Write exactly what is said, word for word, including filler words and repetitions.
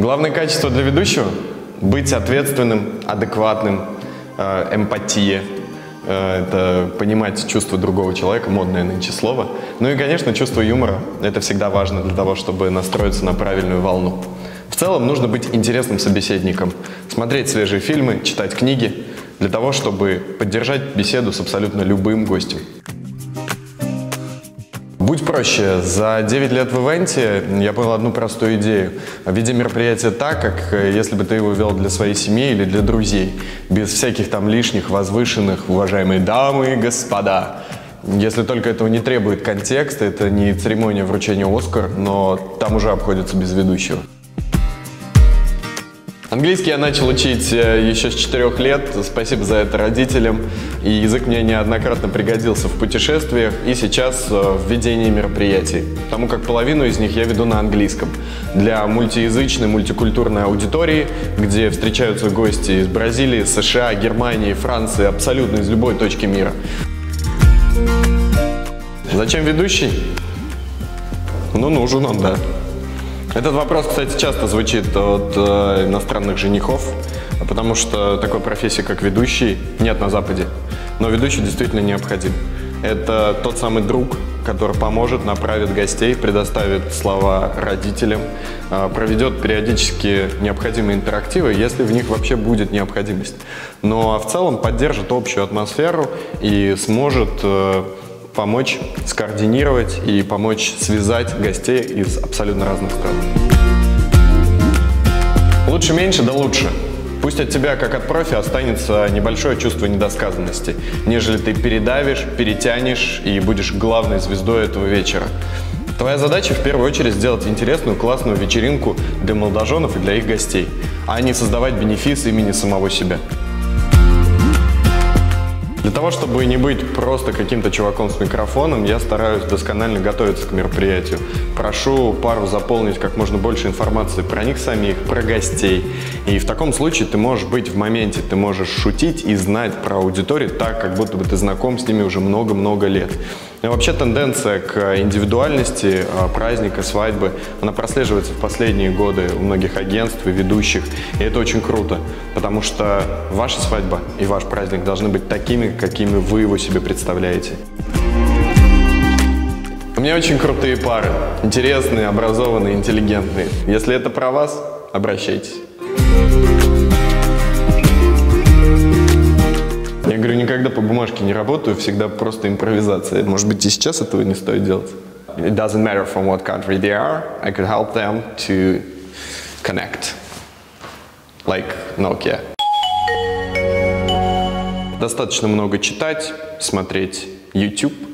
Главное качество для ведущего – быть ответственным, адекватным, э, эмпатия. Э, это понимать чувства другого человека, модное нынче слово. Ну и, конечно, чувство юмора – это всегда важно для того, чтобы настроиться на правильную волну. В целом нужно быть интересным собеседником, смотреть свежие фильмы, читать книги, для того, чтобы поддержать беседу с абсолютно любым гостем. Будь проще. За девять лет в ивенте я понял одну простую идею. Веди мероприятие так, как если бы ты его вел для своей семьи или для друзей. Без всяких там лишних, возвышенных, уважаемые дамы и господа. Если только этого не требует контекст, это не церемония вручения «Оскар», но там уже обходится без ведущего. Английский я начал учить еще с четырёх лет, спасибо за это родителям. И язык мне неоднократно пригодился в путешествиях и сейчас в ведении мероприятий, потому как половину из них я веду на английском. Для мультиязычной, мультикультурной аудитории, где встречаются гости из Бразилии, США, Германии, Франции, абсолютно из любой точки мира. Зачем ведущий? Ну, нужен он, да. Этот вопрос, кстати, часто звучит от э, иностранных женихов, потому что такой профессии, как ведущий, нет на Западе. Но ведущий действительно необходим. Это тот самый друг, который поможет, направит гостей, предоставит слова родителям, э, проведет периодически необходимые интерактивы, если в них вообще будет необходимость. Но в целом поддержит общую атмосферу и сможет э, помочь скоординировать и помочь связать гостей из абсолютно разных стран. Лучше меньше, да лучше. Пусть от тебя, как от профи, останется небольшое чувство недосказанности, нежели ты передавишь, перетянешь и будешь главной звездой этого вечера. Твоя задача в первую очередь сделать интересную, классную вечеринку для молодоженов и для их гостей, а не создавать бенефис имени самого себя. Для того, чтобы не быть просто каким-то чуваком с микрофоном, я стараюсь досконально готовиться к мероприятию. Прошу пару заполнить как можно больше информации про них самих, про гостей. И в таком случае ты можешь быть в моменте, ты можешь шутить и знать про аудиторию так, как будто бы ты знаком с ними уже много-много лет. И вообще тенденция к индивидуальности праздника, свадьбы, она прослеживается в последние годы у многих агентств и ведущих. И это очень круто, потому что ваша свадьба и ваш праздник должны быть такими, какими вы его себе представляете. У меня очень крутые пары, интересные, образованные, интеллигентные. Если это про вас, обращайтесь. Я говорю, никогда по бумажке не работаю, всегда просто импровизация. Может быть, и сейчас этого не стоит делать. It doesn't matter from what country they are, I could help them to connect. Like Nokia. Достаточно много читать, смотреть YouTube.